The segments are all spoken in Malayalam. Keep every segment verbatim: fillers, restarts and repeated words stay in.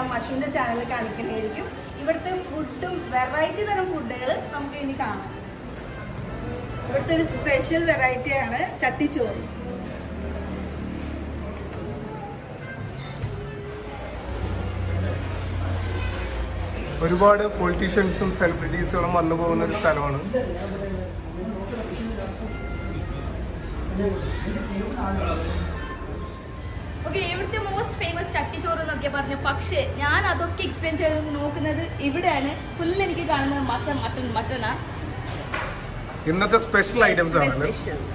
എല്ലാം മഷുവിൻ്റെ ചാനലിൽ കാണിക്കണമായിരിക്കും. ഇവിടുത്തെ ഫുഡും വെറൈറ്റി തരം ഫുഡുകൾ നമുക്ക് ഇനി കാണാം. ഇവിടുത്തെ ഒരു സ്പെഷ്യൽ വെറൈറ്റിയാണ് ചട്ടിച്ചോറ്. ഒരുപാട് പൊളിറ്റീഷ്യൻസും സെലിബ്രിറ്റീസുകളും വന്നു പോകുന്ന ഒരു സ്ഥലമാണ്. ഓക്കെ, ഇവിടുത്തെ മോസ്റ്റ് ഫേമസ് ചട്ടിച്ചോറ് എന്നൊക്കെ പറഞ്ഞു. പക്ഷേ ഞാൻ അതൊക്കെ എക്സ്പ്ലെയിൻ ചെയ്ത് നോക്കുന്നത് ഇവിടെയാണ്. ഫുൾ എനിക്ക് കാണുന്നത് മട്ടൺ മട്ടൺ മട്ടണാ. ഇന്നത്തെ സ്പെഷ്യൽ ഐറ്റംസ് ആണ്.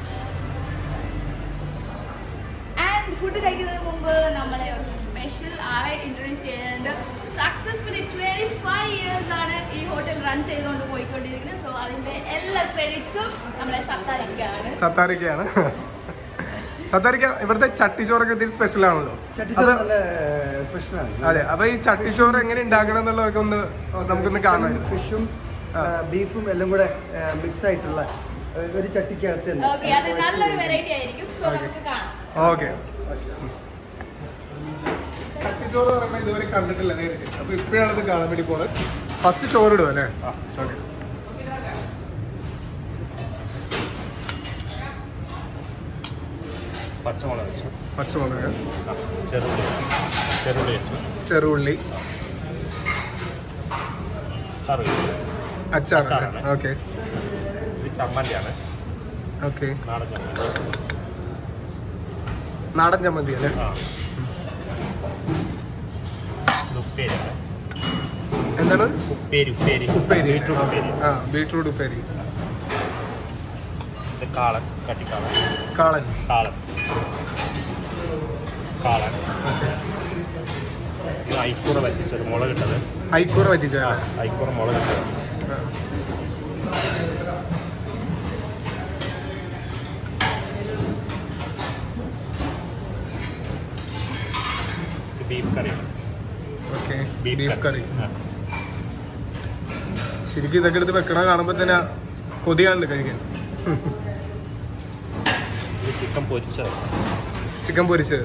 ആൻഡ് ഫുഡ് കഴിക്കുന്നതിന് മുമ്പ് നമ്മളെ ഒരു സ്പെഷ്യൽ ആളെ ഇൻട്രൊഡ്യൂസ് ചെയ്യുന്നുണ്ട്. സക്സസ്ഫുള്ളി ട്വന്റി ഫൈവ് ഇയേഴ്സ് ആണ് ഈ ഹോട്ടൽ റൺ ചെയ്തുകൊണ്ട് പോയിക്കൊണ്ടിരിക്കുന്നത്. സോ അതിന്റെ എല്ലാ ക്രെഡിറ്റ്സും നമ്മളെ സത്താരിക്കാണ്. സത്താരിക്കയാണ്. സത്താരിക്ക, ഇവിടുത്തെ ചട്ടിച്ചോറൊക്കെ ഇതിൽ സ്പെഷ്യൽ ആണല്ലോ. അതെ, അപ്പൊ ഈ ചട്ടിച്ചോറ് എങ്ങനെ ഉണ്ടാക്കണം എന്നുള്ളതൊക്കെ ഒന്ന് നമുക്കൊന്ന് കാണാമായിരുന്നു. ഫിഷും ബീഫും എല്ലാം കൂടെ മിക്സ് ആയിട്ടുള്ള ഒരു ചട്ടിക്കകത്ത് നല്ലൊരു വെറൈറ്റി ആയിരിക്കും. സോ നമുക്ക് കാണാം. ഓക്കെ, ചട്ടിച്ചോറ് പറയുമ്പോൾ ഇതുവരെ കണ്ടിട്ടില്ല നേരിട്ട്. അപ്പൊ ഇപ്പോഴാണ് ഇത് കാണാൻ വേണ്ടി പോണത്. ഫസ്റ്റ് ചോറ് ഇടുക അല്ലേ? ഓക്കെ. പച്ചമുളക് പച്ചമുളക് ചെറുള്ളി ചെറുള്ളി ചെറുള്ളി അച്ചാർ. ഓക്കെ, ഇത് ചമ്മന്തിയാണ്. ഓക്കെ, നാടൻ ചമ്മന്തി. നാടൻ ചമ്മന്തി അല്ലേ? ഉപ്പേരിയാണ്. എന്താണ്? ഉപ്പേരി ഉപ്പേരി ഉപ്പേരി. ബീട്രൂട്ട് ഉപ്പേരി. ആ, ബീട്രൂട്ട് ഉപ്പേരി. ഇത് കാളൻ, കട്ടിക്കാളൻ. കാളൻ കാളൻ കാളൻ ഇത് ഐക്കൂറ വറ്റിച്ചത്, മുളകിട്ടത്. ഐക്കൂറ വറ്റിച്ചത്. ഐക്കൂറ മുളകിട്ടത്. ബീഫ് കറിയാണ്. ഓക്കെ, ബീഫ് കറി. ആ. ശരിക്കും ഇതൊക്കെ എടുത്ത് വെക്കണ കാണുമ്പോൾ തന്നെ കൊതിയാണല്ലോ കഴിക്കാൻ. ഇത് ചിക്കൻ പൊരിച്ചത്. ചിക്കൻ പൊരിച്ചത്.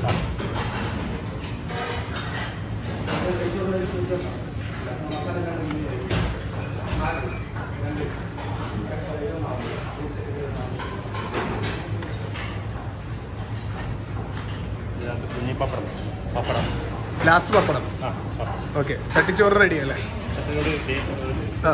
കുഞ്ഞി പപ്പടം പപ്പടം ലാസ്റ്റ് പപ്പടം. ആ പപ്പടം. ഓക്കെ, ചട്ടിച്ചോറ് റെഡി അല്ലേ? ആ,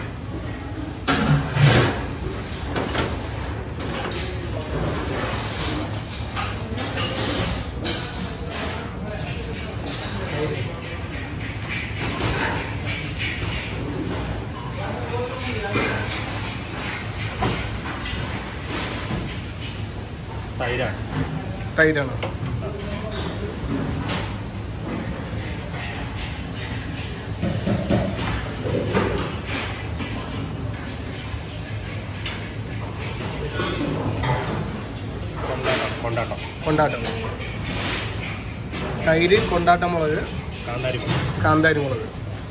തൈരാണ്. തൈരാണ്. കൊണ്ടാട്ടം കൊണ്ടാട്ടം. തൈര്, കൊണ്ടാട്ട മുളക്, കാന്താരി മുളക്. കാന്താരി മുളക്.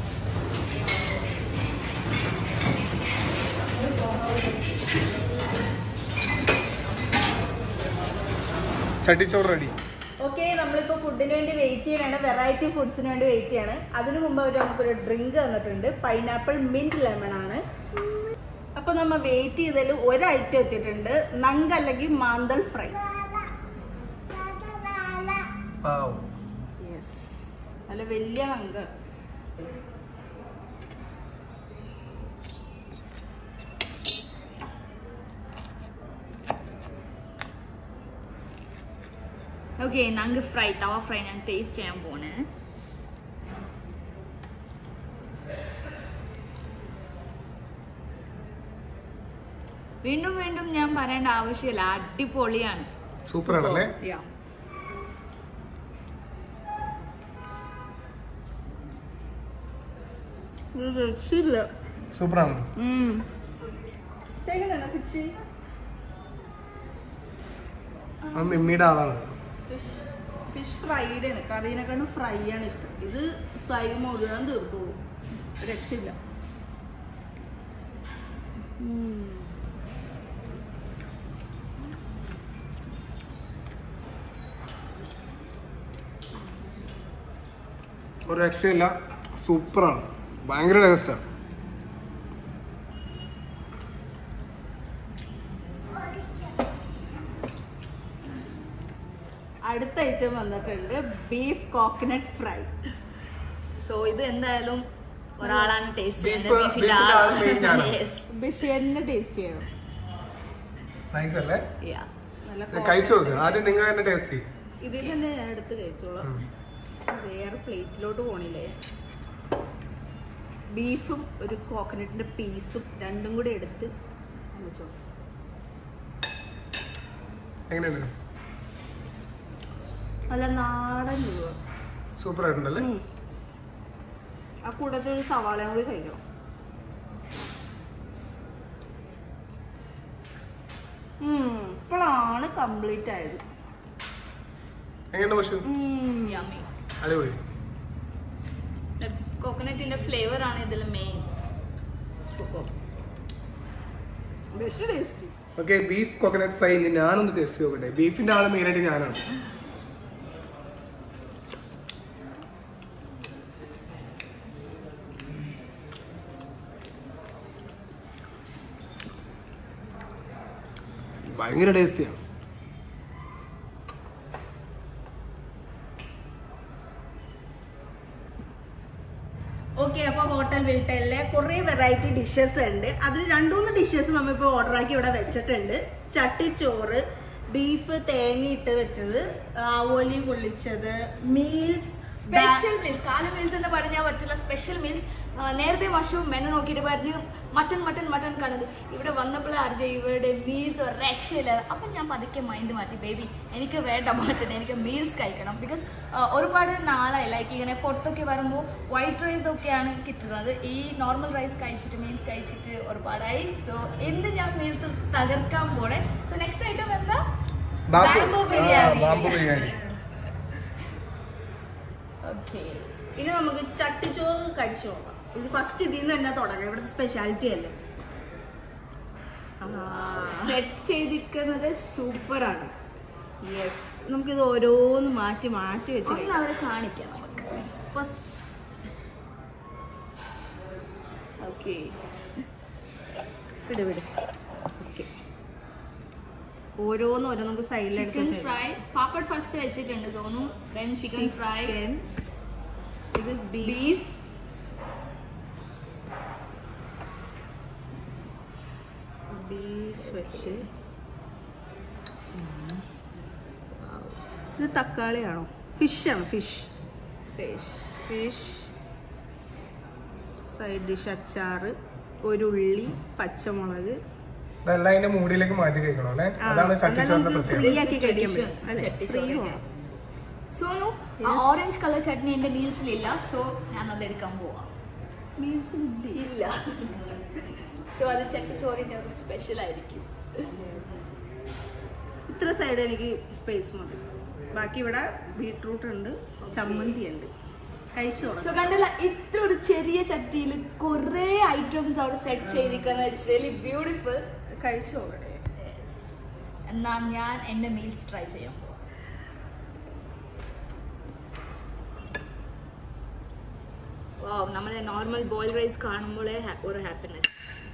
ചട്ടിച്ചോറ് റെഡി. ഓക്കെ, നമ്മളിപ്പോൾ ഫുഡിന് വേണ്ടി വെയിറ്റ് ചെയ്യണാണ്. വെറൈറ്റി ഫുഡ്സിന് വേണ്ടി വെയിറ്റ് ചെയ്യാണ്. അതിനു മുമ്പ് അവർ നമുക്കൊരു ഡ്രിങ്ക് തന്നിട്ടുണ്ട്. പൈനാപ്പിൾ മിൻറ്റ് ലെമൺ ആണ്. അപ്പോൾ നമ്മൾ വെയിറ്റ് ചെയ്തതിൽ ഒരു ഐറ്റം എത്തിയിട്ടുണ്ട്. നങ്ക് അല്ലെങ്കിൽ മാന്തൽ ഫ്രൈ. യെസ്, നല്ല വലിയ നങ്ക്. ഓക്കെ, നങ്ക് ഫ്രൈ, തവ ഫ്രൈ ഞാൻ ടേസ്റ്റ് ചെയ്യാൻ പോണേ. വീണ്ടും വീണ്ടും ഞാൻ പറയേണ്ട ആവശ്യമില്ല, അടിപൊളിയാണ്. സൂപ്പർ ആണല്ലേ? സൂപ്പർ ആണ്. മിമ്മിയുടെ ആളാണ്. ഫിഷ് ഫ്രൈഡ് ആണ്. കറീനെക്കാളും ഫ്രൈ ആണ് ഇഷ്ടം. ഇത് ഫ്രൈ മുഴുവൻ തീർത്തോളൂ, രക്ഷയില്ല. ഒരു രക്ഷയില്ല, സൂപ്പറാണ്, ഭയങ്കര ടേസ്റ്റാണ്. അടുത്ത ഐറ്റം വന്നിട്ടുണ്ട് ബീഫ് കോക്കനട്ട് ഫ്രൈ. സോ ഇത് എന്തായാലും ഒരാളാണ് ടേസ്റ്റ് Beef- beef ന്റെ ആള് main ഞാനാണ്. ബിഷേറിന് ടേസ്റ്റ് ചെയ്യണം. നൈസ് അല്ലേ? നല്ല ഇത് കഴിച്ചു നോക്ക്, ആദ്യം നിങ്ങൾ തന്നെ ടേസ്റ്റ് ചെയ്യും. ഇതിൽ തന്നെ ഞാൻ എടുത്ത് കഴിച്ചോളാം. വേറെ പ്ലേറ്റിലോട്ട് പോണില്ലേ. ബീഫും ഒരു കോക്കനട്ടിന്റെ പീസും രണ്ടും കൂടി എടുത്ത് കഴിച്ചോ. എങ്ങനെയുണ്ട്? നല്ല നാടൻ രൂപ. സൂപ്പർ ആയിട്ടുണ്ടല്ലേ? ആ കൂട്ടത്തിൽ ഒരു സവാളയും കൂടി കഴിക്കണം. ഇപ്പോഴാണ് കംപ്ലീറ്റ് ആയത്. എങ്ങനെയുണ്ട് പക്ഷേ? യമ്മി. അടിപൊളി. കോക്കനട്ടിന്റെ ഫ്ലേവർ ആണ് ഇതിൽ main. Super. Best taste. Okay, beef coconut fry ഞാനൊന്ന് ടേസ്റ്റ് നോക്കട്ടെ. ബീഫിന്റെ ആള് മെയിനായിട്ട് ഞാനാണ്. ഭയങ്കര ടേസ്റ്റിയാണ്. ഓക്കെ, അപ്പൊ ഹോട്ടൽ വിൽട്ടലിലെ കുറെ വെറൈറ്റി ഡിഷസ് ഉണ്ട്. അതിൽ രണ്ടുമൂന്ന് ഡിഷസ് നമ്മളിപ്പോൾ ഓർഡർ ആക്കി ഇവിടെ വെച്ചിട്ടുണ്ട്. ചട്ടിച്ചോറ്, ബീഫ് തേങ്ങയിട്ട് വെച്ചത്, ആവോലി പൊള്ളിച്ചത്, മീൽസ്, സ്പെഷ്യൽ മീൽസ്. കാലി മീൽസ് എന്ന് പറഞ്ഞാൽ പറ്റില്ല, സ്പെഷ്യൽ മീൽസ്. നേരത്തെ വർഷവും മെനു നോക്കിയിട്ട് പറഞ്ഞു മട്ടൺ മട്ടൺ മട്ടൺ കണത്. ഇവിടെ വന്നപ്പോൾ അറിഞ്ഞ ഇവരുടെ മീൽസ് ഒരു രക്ഷയില്ല. അപ്പം ഞാൻ പതുക്കെ മൈൻഡ് മാറ്റി, ബേബി എനിക്ക് വേണ്ട മട്ടൺ, എനിക്ക് മീൽസ് കഴിക്കണം. ബിക്കോസ് ഒരുപാട് നാളായി ലൈക്ക് ഇങ്ങനെ പുറത്തൊക്കെ വരുമ്പോൾ വൈറ്റ് റൈസ് ഒക്കെയാണ് കിട്ടുന്നത്. ഈ നോർമൽ റൈസ് കഴിച്ചിട്ട് മീൽസ് കഴിച്ചിട്ട് ഒരുപാടായി. സോ എന്ത് ഞാൻ മീൽസ് തകർക്കാൻ പോണേ. സോ നെക്സ്റ്റ് ഐറ്റം എന്താ? ബാംബൂ ബിരിയാണി. ഓക്കെ, ഇനി നമുക്ക് ചട്ടിച്ചോറ് കഴിച്ചു നോക്കാം. ഇത് ഫസ്റ്റ് ഇതിൽ നിന്ന് തന്നെ തുടങ്ങാം, ഇവിടുത്തെ സ്പെഷ്യാലിറ്റി അല്ലേ. സെറ്റ് ചെയ്തിരിക്കുന്നത് സൂപ്പറാണ്. യെസ്, നമുക്കിത് ഓരോന്ന് മാറ്റി മാറ്റി വെച്ച് ഒന്ന് അവരെ കാണിക്കാം നമുക്ക്. ഫസ്റ്റ് ഓക്കെ, വിട് വിട്. ഓക്കെ, ഓരോന്ന് ഓരോ നമുക്ക് സൈഡിലേക്ക് ചിക്കൻ ഫ്രൈ. പാപ്പഡ് ഫസ്റ്റ് വെച്ചിട്ടുണ്ട് തോന്നുന്നു. Then chicken fry. ഇത് ബീഫ്. ബീഫ് വെച്ച്. ഇത് തക്കാളിയാണോ? ഫിഷാണ്. Fish fish. Fish side dish, അച്ചാറ്, ഒരു ഉള്ളി, പച്ചമുളക്. ഇതെല്ലാം അതിന്റെ മൂടിയിലേക്ക് മാറ്റി കഴിക്കണം അല്ലേ? അതാണ് ചട്ടിച്ചോറിന്റെ പ്രത്യേകത. ഫ്രീ ആക്കി കഴിക്കാൻ പറ്റും അല്ലേ? ഫ്രീ ആണ്. സോനു, ഓറഞ്ച് കളർ ചട്നി എന്റെ മീൽസിലില്ല. സോ ഞാൻ അത് എടുക്കാൻ പോവാം. മീൽസ് ഇല്ല. സോ അത് ചട്ടിച്ചോറിന്റെ ഒരു സ്പെഷ്യൽ ആയിരിക്കും. ഇത്ര സൈഡ് എനിക്ക് സ്പേസ് മതി. ബാക്കി ഇവിടെ ബീട്രൂട്ട് ഉണ്ട്, ചമ്മന്തി ഉണ്ട്. കഴിച്ചോളാം. സോ കണ്ടില്ല, ഇത്ര ഒരു ചെറിയ ചട്ടിയിൽ കുറെ ഐറ്റംസ് അവിടെ സെറ്റ് ചെയ്തിരിക്കുന്നത്. It's really beautiful. കഴിച്ചോളെ. എന്നാ ഞാൻ എന്റെ മീൽസ് ട്രൈ ചെയ്യാം. വാവ്, നമ്മളെ നോർമൽ ബോയിൽ റൈസ് കാണുമ്പോഴേ ഒരു ഹാപ്പിനെസ്.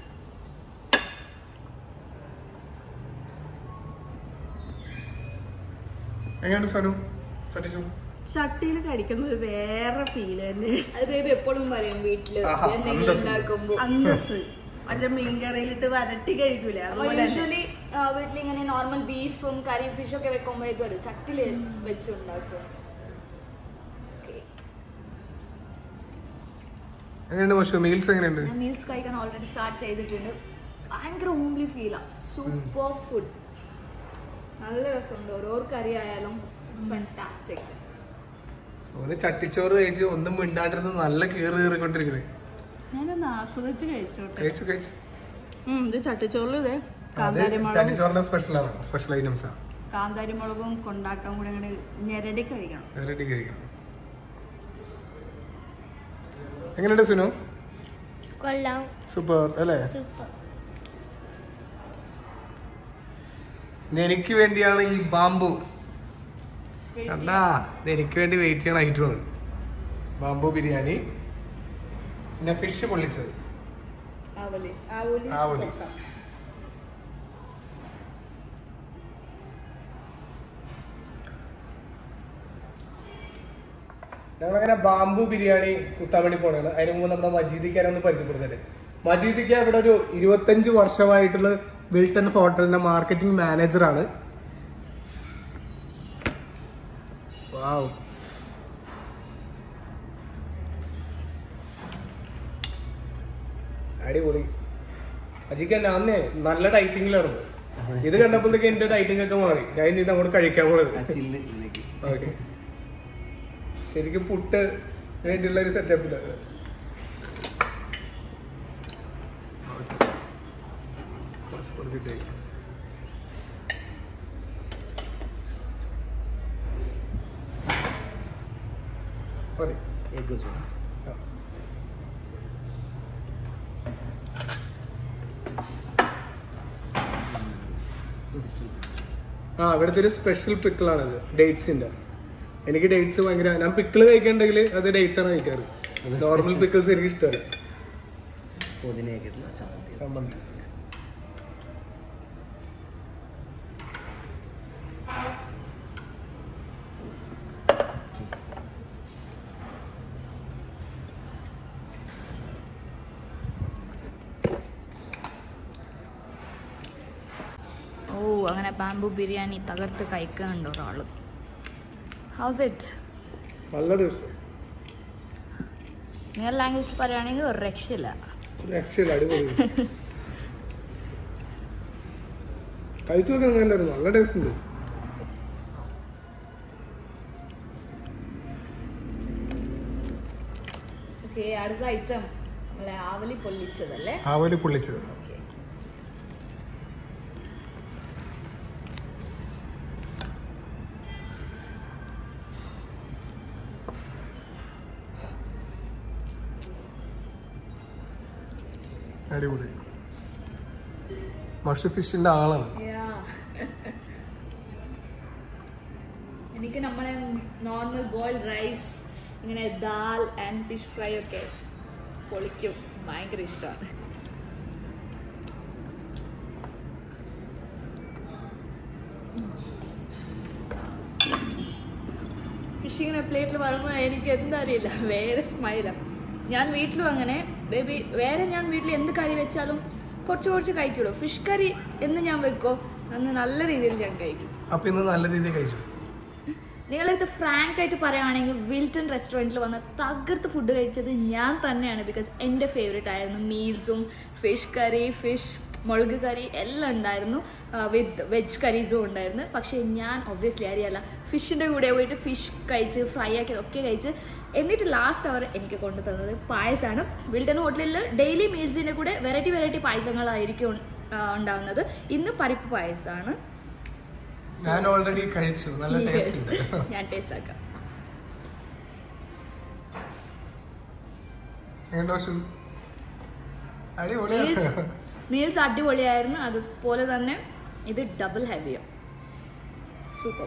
എങ്ങനെയുണ്ട് സനു ചട്ടിച്ചോ? ചട്ടിയിൽ കഴിക്കുന്നത് വേറെ ഫീൽ തന്നെ. അത് ബേബി എപ്പോഴും പറയും വീട്ടില് ആഹാ, എന്തെങ്കിലും അന്തസ്സ്. ഉണ്ടാക്കുമ്പോ. അന്തസ്. മറ്റേ മീൻകറിയിലിട്ട് വരട്ടി കഴിക്കൂലേ, അതുപോലെ തന്നെ. യൂഷ്വലി വീട്ടിൽ ഇങ്ങനെ നോർമൽ ബീഫും കറി ഫിഷും ഒക്കെ വെക്കുമ്പോഴേക്കും വരും ചട്ടില് വെച്ചുണ്ടാക്കും. എങ്ങനെയുണ്ട് പക്ഷേ? മീൽസ് എങ്ങനെയുണ്ട്? ഞാൻ മീൽസ് കഴിക്കാൻ ഓൾറെഡി സ്റ്റാർട്ട് ചെയ്തിട്ടുണ്ട്. ഭയങ്കര ഹോംലി ഫീലാണ്. Super food. നല്ല രസമുണ്ട്. ഓരോ കറി ആയാലും ഫാന്റാസ്റ്റിക്. സോന് ചട്ടിച്ചോറ് കഴിച്ച് ഒന്നും മിണ്ടാണ്ടിരുന്ന് നല്ല കീറി കീറിക്കൊണ്ടിരിക്കുന്നത്. ഞാനൊന്ന് ആസ്വദിച്ച് കഴിച്ചോട്ടെ. കഴിച്ചു കഴിച്ചു. ഉം, ഇത് ചട്ടിച്ചോറിൽ ഇതേ അത് കാന്താരിമുളകും ചട്ടിച്ചോറിന്റെ സ്പെഷ്യലാണ്, സ്പെഷ്യൽ ഐറ്റംസ് ആണ്. കാന്താരിമുളകും കൊണ്ടാക്കാൻ കൂടെ അങ്ങനെ ഞെരടി കഴിക്കണം. റെഡി കഴിക്കണം. എങ്ങനെയുണ്ട് സുനു? കൊള്ളാം, സൂപ്പർ അല്ലേ? സൂപ്പർ. ഇനി എനിക്ക് വേണ്ടിയാണ് ഈ ബാമ്പു. കണ്ടാ, ഇത് എനിക്ക് വേണ്ടി വെയിറ്റ് ചെയ്യണം ആയിട്ട് വന്നത്. ബാംബു ബിരിയാണി, പിന്നെ ഫിഷ് പൊള്ളിച്ചത്, ആവലി ആവോലി ആവോലി. പൊക്ക. ഞങ്ങളങ്ങനെ ബാംബു ബിരിയാണി കുത്താൻ വേണ്ടി പോണാണ്. അതിന് മുമ്പ് നമ്മുടെ മജീദിക്കാരൊന്ന് പരിചയപ്പെടുത്തല്ലേ. മജീദിക്ക ഇവിടെ ഒരു ഇരുപത്തഞ്ച് വർഷമായിട്ടുള്ള വിൽട്ടൺ ഹോട്ടലിന്റെ മാർക്കറ്റിംഗ് മാനേജറാണ്. വാവ്, അടിപൊളി. അജിക്ക് എന്നെ അന്നേ നല്ല ഡൈറ്റിങ്ങിലായിരുന്നു. ഇത് കണ്ടപ്പോഴത്തേക്ക് എന്റെ ഡൈറ്റിംഗ് ഒക്കെ മാറി. ഞാൻ ഇനി അങ്ങോട്ട് കഴിക്കാൻ പോണത്. ഓക്കെ, ശരിക്കും പുട്ട് വേണ്ടിയുള്ള ഒരു സെറ്റപ്പില്ല. മതി. ആ, ഇവിടുത്തെ ഒരു സ്പെഷ്യൽ പിക്കിളാണിത്, ഡേറ്റ്സിന്റെ. എനിക്ക് ഡേറ്റ്സ് ഭയങ്കര, ഞാൻ പിക്കിള് കഴിക്കണ്ടെങ്കിൽ അത് ഡേറ്റ്സ് ആണ് കഴിക്കാറ്. നോർമൽ പിക്കിൾസ് എനിക്ക് ഇഷ്ടമല്ല. ചമ്മന്തി. ഓ, അങ്ങനെ ബാംബു ബിരിയാണി തകർത്ത് കഴിക്കാനുണ്ട് ഒരാള്. How's it? നല്ല ടേസ്റ്റ്. നിങ്ങളുടെ ലാംഗ്വേജിൽ പറയുകയാണെങ്കിൽ ഒരു രക്ഷയില്ല. രക്ഷയില്ല, അടിപൊളി. കഴിച്ചു നോക്കണം, നല്ല ടേസ്റ്റ് ഉണ്ട്. ഓക്കെ, അടുത്ത ഐറ്റം നമ്മളെ ആവലി പൊള്ളിച്ചതല്ലേ? ആവലി പൊള്ളിച്ചത്. അടിപൊളി. മഷി ഫിഷിന്റെ ആളാണ്. എനിക്ക് നമ്മളെ നോർമൽ ബോയിൽഡ് റൈസ്, ഇങ്ങനെ ദാൽ ആൻഡ് ഫിഷ് ഫ്രൈ ഒക്കെ പൊളിക്കും, ഭയങ്കര ഇഷ്ടമാണ്. ഫിഷ് ഇങ്ങനെ പ്ലേറ്റിൽ വരുമ്പോൾ എനിക്ക് എന്താ അറിയില്ല, വേറെ സ്മൈലാണ്. ഞാൻ വീട്ടിലും അങ്ങനെ ബേബി, വേറെ ഞാൻ വീട്ടിൽ എന്ത് കറി വെച്ചാലും കുറച്ച് കുറച്ച് കഴിക്കുള്ളൂ. ഫിഷ് കറി എന്ന് ഞാൻ വെക്കോ അന്ന് നല്ല രീതിയിൽ ഞാൻ കഴിക്കും. അപ്പൊ ഇന്ന് നല്ല രീതിയിൽ കഴിച്ചു. നിങ്ങളിത് ഫ്രാങ്ക് ആയിട്ട് പറയുകയാണെങ്കിൽ വിൽട്ടൺ റെസ്റ്റോറൻറ്റിൽ വന്ന് തകർത്ത് ഫുഡ് കഴിച്ചത് ഞാൻ തന്നെയാണ്. ബിക്കോസ് എൻ്റെ ഫേവറേറ്റ് ആയിരുന്നു. മീൽസും ഫിഷ് കറി, ഫിഷ് മുളക് കറി എല്ലാം ഉണ്ടായിരുന്നു, വിത്ത് വെജ് കറീസും ഉണ്ടായിരുന്നു. പക്ഷേ ഞാൻ ഒബ്വിയസ്ലി അറിയാല്ല, ഫിഷിൻ്റെ കൂടെ പോയിട്ട് ഫിഷ് കഴിച്ച് ഫ്രൈ ആക്കി ഒക്കെ കഴിച്ച് എന്നിട്ട് ലാസ്റ്റ് അവർ എനിക്ക് കൊണ്ടു തന്നത് പായസമാണ്. വിൽട്ടൺ ഹോട്ടലിൽ ഡെയിലി മീൽസിൻ്റെ കൂടെ വെറൈറ്റി വെറൈറ്റി പായസങ്ങളായിരിക്കും ഉണ്ടാവുന്നത്. ഇന്ന് പരിപ്പ് പായസമാണ്. ഞാൻ ഓൾറെഡി കഴിച്ചു, നല്ല ടേസ്റ്റ് ഉണ്ട്. ഞാൻ ടേസ്റ്റ് ആക്കാം. മീൽസ് അടിപൊളിയായിരുന്നു. അതുപോലെ തന്നെ ഇത് ഡബിൾ ഹെവിയാണ്, സൂപ്പർ.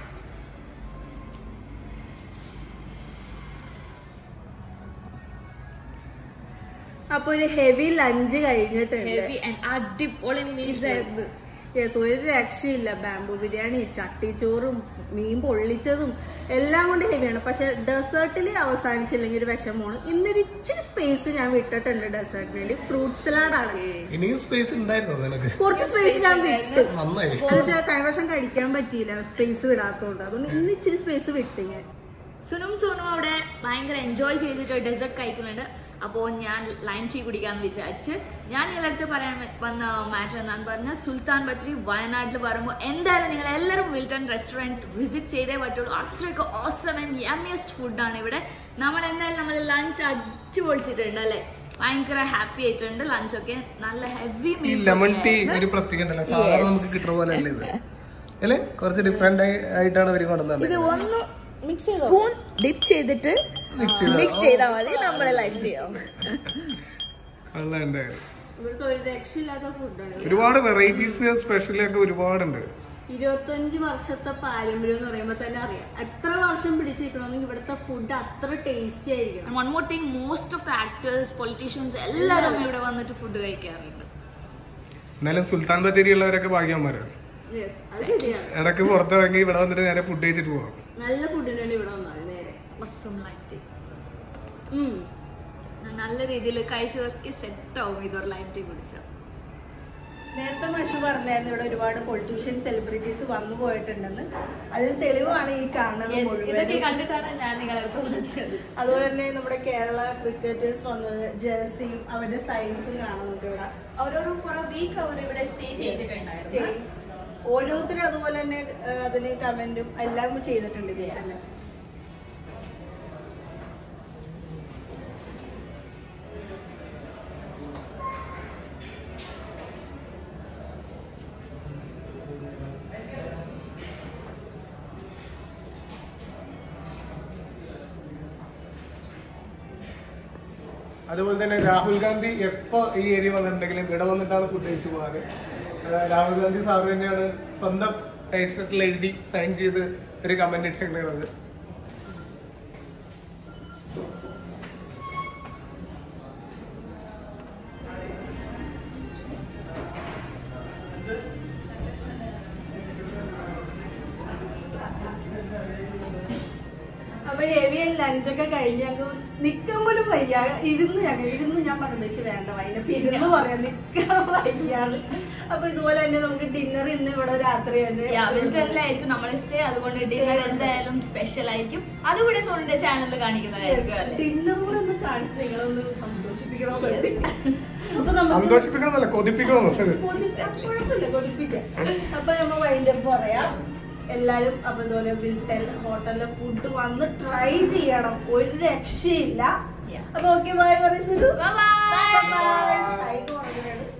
അപ്പൊ ഒരു ഹെവി ലഞ്ച് കഴിഞ്ഞിട്ടുണ്ട്. ഹെവി ആൻഡ് അടിപൊളി മീൽസ് ആയിരുന്നു. യെസ്, ഒരു രക്ഷയില്ല. ബാംബു ബിരിയാണി, ചട്ടിച്ചോറും മീൻ പൊള്ളിച്ചതും എല്ലാം കൊണ്ട് ഹെവിയാണ്. പക്ഷെ ഡെസേർട്ടിൽ അവസാനിച്ചില്ലെങ്കിൽ ഒരു വിഷമമാണ്. ഇന്നൊരു ഇച്ചിരി സ്പേസ് ഞാൻ വിട്ടിട്ടുണ്ട് ഡെസേർട്ടിന് വേണ്ടി. ഫ്രൂട്ട് സലാഡാണ്. ഇനിയും സ്പേസ് ഉണ്ടായിരുന്നു നിനക്ക്? കുറച്ച് സ്പേസ് ഞാൻ വിട്ടു. നന്നായി. കഴിഞ്ഞ വർഷം കഴിക്കാൻ പറ്റിയില്ല, സ്പേസ് വിടാത്തോണ്ട്. അതുകൊണ്ട് ഇന്ന് ഇച്ചിരി സ്പേസ് വിട്ട് ഞാൻ. സുനും സോനും അവിടെ ഭയങ്കര എൻജോയ് ചെയ്തിട്ട് ഡെസേർട്ട് കഴിക്കുന്നുണ്ട്. അപ്പോൾ ഞാൻ ലൈം ടീ കുടിക്കാമെന്ന് വിചാരിച്ച് ഞാൻ നിങ്ങളടുത്ത് പറയാൻ വന്ന മാറ്റർ എന്നാന്ന് പറഞ്ഞാൽ, സുൽത്താൻ ബത്തേരി വയനാട്ടിൽ വരുമ്പോൾ എന്തായാലും നിങ്ങൾ എല്ലാവരും വിൽട്ടൺ റെസ്റ്റോറൻറ്റ് വിസിറ്റ് ചെയ്തേ പറ്റുള്ളൂ. അത്രയൊക്കെ ഓസം ആൻഡ് യമ്മിയസ്റ്റ് ഫുഡാണ് ഇവിടെ. നമ്മൾ എന്തായാലും നമ്മൾ ലഞ്ച് അടിച്ചു പൊളിച്ചിട്ടുണ്ട് അല്ലേ, ഭയങ്കര ഹാപ്പി ആയിട്ടുണ്ട്. ലഞ്ചൊക്കെ നല്ല ഹെവി മീൽസ്. ലെമൺ ടീ ഒരു പ്രത്യേക ഉണ്ടല്ലോ, സാധാരണ നമുക്ക് കിട്ടുന്ന പോലെ അല്ലേ ഇത്? അല്ലേ, കുറച്ച് ഡിഫറെന്റ് ആയിട്ടാണ് അവർ കൊണ്ടുവന്നത്. ഇത് ഒന്ന് സ്പൂൺ ഡിപ്പ് ചെയ്തിട്ട് മിക്സ് ചെയ്താൽ മതി, നമ്മളെ ലൈഫ് ചെയ്യാം. ഇവിടുത്തെ ഒരു രക്ഷയില്ലാത്ത ഫുഡാണ്. ഒരുപാട് വെറൈറ്റീസ് സ്പെഷ്യലൊക്കെ ഒരുപാടുണ്ട്. ഇരുപത്തഞ്ച് വർഷത്തെ പാരമ്പര്യം എന്ന് പറയുമ്പോൾ തന്നെ അറിയാം എത്ര വർഷം പിടിച്ചിരിക്കണമെങ്കിൽ ഇവിടുത്തെ ഫുഡ് അത്ര ടേസ്റ്റി ആയിരിക്കണം. One more thing, most of the actors, politicians എല്ലാവരും ഇവിടെ വന്നിട്ട് ഫുഡ് കഴിക്കാറുണ്ട്. എന്നാലും സുൽത്താൻ ബത്തേരി ഉള്ളവരൊക്കെ ഭാഗ്യന്മാരാണ്. ഇടക്ക് പുറത്തിറങ്ങി ഇവിടെ വന്നിട്ട് നേരെ ഫുഡ് കഴിച്ചിട്ട് പോവാം. നല്ല ഫുഡിന് വേണ്ടി ഇവിടെ വന്നാൽ നേരെ നല്ല രീതിയിൽ കഴിച്ചതൊക്കെ സെറ്റ് ആവും ഇതൊരു ലൈം ടീ കുടിച്ചാൽ. നേരത്തെ മഷു പറഞ്ഞായിരുന്നു ഇവിടെ ഒരുപാട് പൊളിറ്റീഷ്യൻ സെലിബ്രിറ്റീസ് വന്നു പോയിട്ടുണ്ടെന്ന്. അതിന് തെളിവാണ് ഈ കാണുന്നത്. ഇതൊക്കെ കണ്ടിട്ടാണ് ഞാൻ നിങ്ങളെ വിളിച്ചത്. അതുപോലെ തന്നെ നമ്മുടെ കേരള ക്രിക്കറ്റേഴ്സ് വന്നത്, ജേഴ്സിയും അവരുടെ സൈൻസും കാണുന്നുണ്ട് ഇവിടെ. ഓരോരോ ഫോർ എ വീക്ക് അവർ ഇവിടെ സ്റ്റേ ചെയ്തിട്ടുണ്ടായിരുന്നു. ഓരോരുത്തരും അതുപോലെ തന്നെ അതിന് കമന്റും എല്ലാം ചെയ്തിട്ടുണ്ട് ഇതിൽ തന്നെ. അതുപോലെ തന്നെ രാഹുൽ ഗാന്ധി എപ്പോ ഈ ഏരിയ വന്നിട്ടുണ്ടെങ്കിലും ഇവിടെ വന്നിട്ടാണ് ഫുഡ് കഴിച്ചു പോകാറ്. രാഹുൽ ഗാന്ധി സാർ തന്നെയാണ് സ്വന്തം ടൈറ്റ് ഷർട്ടിൽ എഴുതി സൈൻ ചെയ്ത് ഒരു കമന്റ് ഇട്ടിട്ടുള്ളത്. അപ്പൊ ഹെവി ലഞ്ചൊക്കെ കഴിഞ്ഞ് ഞങ്ങൾ നിക്കാൻ പോലും വയ്യ. ഇരുന്ന് ഞങ്ങൾ ഇരുന്ന് ഞാൻ പറഞ്ഞു പക്ഷെ വേണ്ട വൈകിട്ട് ഇരുന്ന് പറയാം, നിക്കാൻ വയ്യാന്ന്. അപ്പൊ ഇതുപോലെ തന്നെ നമുക്ക് ഡിന്നർ ഇന്ന് ഇവിടെ രാത്രി വിൽറ്റണിലായിരിക്കും നമ്മളെ സ്റ്റേ. അതുകൊണ്ട് ഡിന്നർ എന്തായാലും സ്പെഷ്യൽ ആയിരിക്കും. അതുകൂടെ സോണിന്റെ ചാനലിൽ കാണിക്കുന്നതായിരിക്കും. ഡിന്നർ കൂടെ ഒന്ന് കാണിച്ച് നിങ്ങളൊന്ന് സന്തോഷിപ്പിക്കണോ? അപ്പൊ സന്തോഷിപ്പിക്കണമെന്നല്ല, കൊതിപ്പിക്കണം. കുഴപ്പമില്ല, കൊതിപ്പിക്കാം. അപ്പൊ നമ്മ വൈൻഡപ്പ് പറയാം എല്ലാരും. അപ്പൊ ഇതുപോലെ വിൽട്ടൺ ഹോട്ടലിലെ ഫുഡ് വന്ന് ട്രൈ ചെയ്യണം, ഒരു രക്ഷയില്ല. അപ്പൊ ഓക്കെ, ബൈ പറയൂ. Bye by.